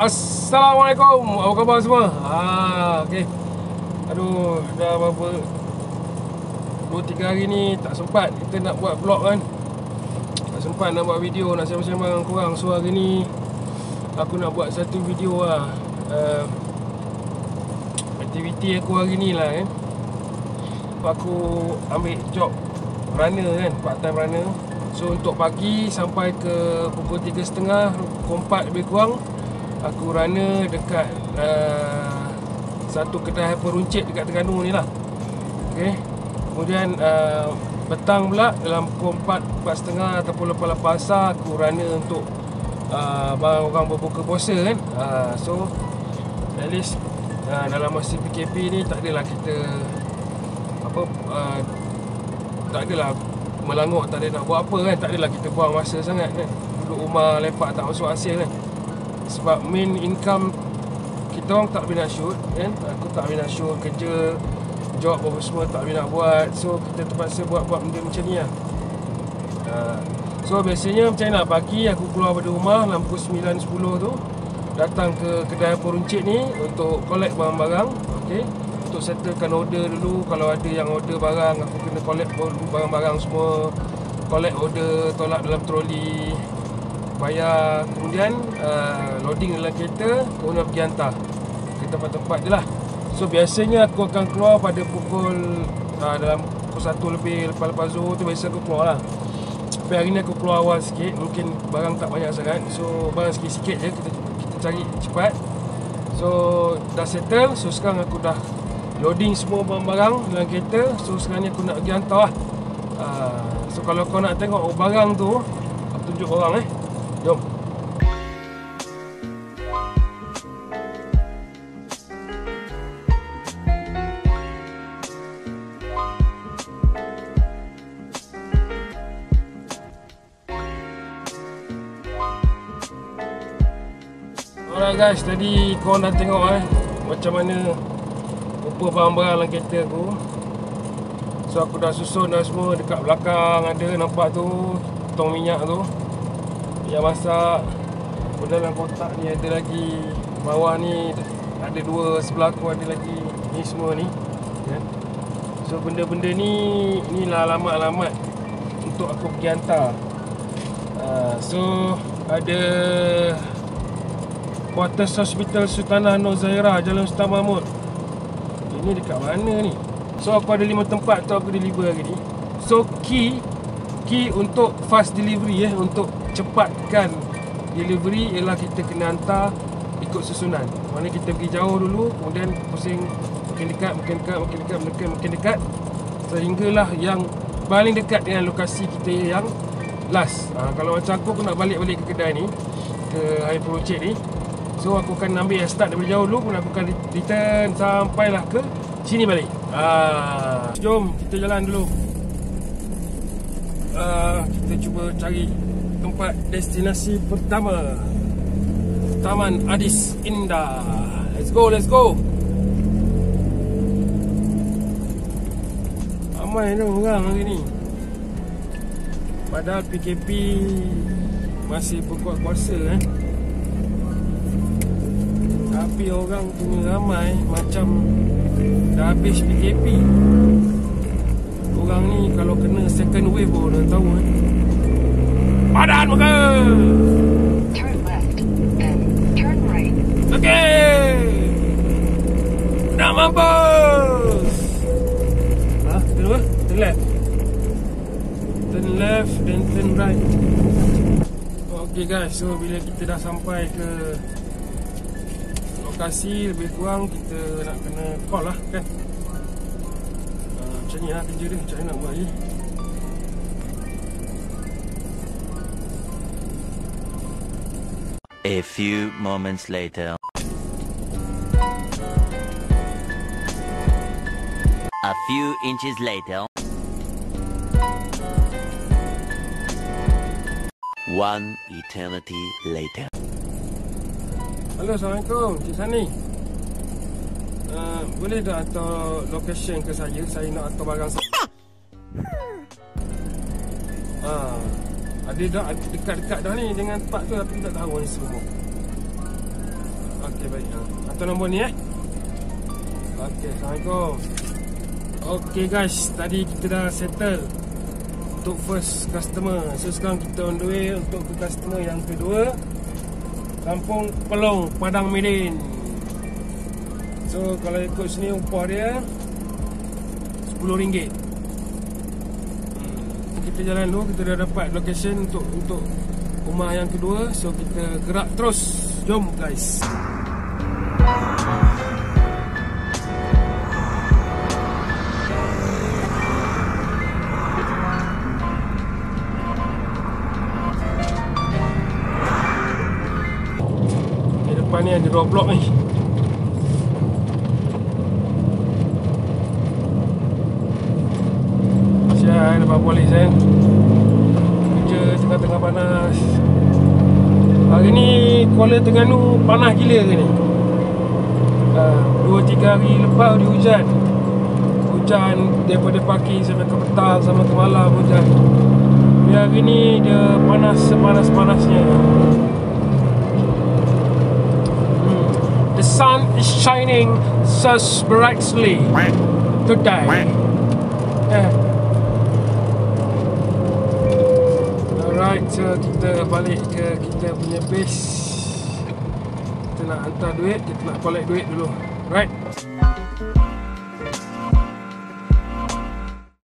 Assalamualaikum, apa khabar semua? Okey. Aduh, dah berapa 2-3 hari ni tak sempat kita nak buat vlog kan. Tak sempat nak buat video, nak sembang-sembang dengan korang. So hari ni aku nak buat satu video lah. Aktiviti aku hari ni lah kan. Aku ambil job runner kan, part time runner. So untuk pagi sampai ke pukul 3.30, pukul 4 lebih kurang, aku runner dekat satu kedai Hyperuncit dekat Terengganu ni lah. Okay. Kemudian petang pula dalam pukul 4, 4.30 ataupun lepas puasa, aku runner untuk orang berbuka puasa kan. So at least dalam masa PKP ni tak adalah kita tak adalah melanguk, tak ada nak buat apa kan. Tak adalah kita buang masa sangat kan, duduk rumah lepak tak masuk hasil kan. Sebab main income kita orang tak boleh nak shoot kan. Aku tak boleh nak shoot, kerja, job apa semua tak boleh nak buat. So kita terpaksa buat benda macam ni lah. So biasanya macam mana, pagi aku keluar dari rumah dalam pukul 9-10 tu, datang ke kedai Hyperuncit ni untuk collect barang-barang. Okay, untuk settlekan order dulu. Kalau ada yang order barang, aku kena collect barang-barang semua, collect order, tolak dalam troli, bayar, kemudian loading dalam kereta, kemudian pergi hantar ke tempat-tempat je lah. So biasanya aku akan keluar pada pukul dalam pukul 1 lebih, lepas Zuhur tu biasa aku keluar lah. Tapi hari ni aku keluar awal sikit, mungkin barang tak banyak sangat. So barang sikit-sikit je kita cari cepat. So dah settle. So sekarang aku dah loading semua barang-barang dalam kereta. So sekarang ni aku nak pergi hantar lah. So kalau kau nak tengok barang tu, aku tunjuk orang jom. Alright guys, tadi korang dah tengok macam mana rupa barang-barang dalam kereta aku. So aku dah susun dah semua. Dekat belakang ada, nampak tu tong minyak tu yang masak. Dalam kotak ni ada lagi, bawah ni ada dua, sebelah aku ada lagi. Ni semua ni kan? So benda-benda ni, inilah alamat-alamat untuk aku pergi hantar. So ada Gratisss Hospital Sultanah Nur Zahirah, Jalan Sultan Mahmud. Ini dekat mana ni? So aku ada 5 tempat tu aku deliver hari ni. So key untuk fast delivery untuk cepatkan delivery ialah kita kena hantar ikut susunan. Mana kita pergi jauh dulu, kemudian pusing makin dekat sehinggalah yang paling dekat dengan lokasi kita yang last. Kalau macam aku nak balik ke kedai ni, ke Hyperuncit ni. So aku akan ambil start daripada jauh dulu, kemudian aku akan return sampailah ke sini balik. Jom kita jalan dulu. Kita cuba cari tempat destinasi pertama, Taman Adis Indah. Let's go. Ramai tu orang hari ni. Padahal PKP masih berkuat kuasa tapi orang punya ramai macam dah habis PKP. Orang ni kalau kena second wave pun dah tahu padan muka. Turn left and turn right. Okay, nak mampus. Turn left. Turn left then turn right. Okay guys, so bila kita dah sampai ke lokasi, lebih kurang kita nak kena call lah kan. Macam ni lah kerja dia, macam mana nak buat ni. A few moments later. A few inches later. 1 eternity later. Halo, Assalamualaikum, Cik Sani. Boleh tak hantar location ke saya? Saya nak hantar barang saya. Ada dah dekat-dekat dah ni dengan tempat tu, tapi tak tahu ni semua. Okey, baik. Atau nombor ni Okey, Assalamualaikum. Okey guys, tadi kita dah settle untuk first customer. So sekarang kita on the way untuk ke customer yang kedua, Kampung Pelong, Padang Medin. So kalau ikut sini upah dia RM10. Kita jalan dulu, kita dah dapat location untuk rumah yang kedua. So kita gerak terus. Jom guys. Di depan ni ada roadblock ni. Sial, lepas polis kerja tengah-tengah panas. Hari ni Kuala Terengganu panas gila ke ni? 2-3 hari lepas dia hujan. Hujan daripada pagi sampai ke petang sampai ke malam hujan. Tapi hari ni dia panas sepanas-panasnya. The sun is shining so brightly today. Alright, so kita balik ke kita punya base. Kita nak hantar duit, kita nak collect duit dulu. Right?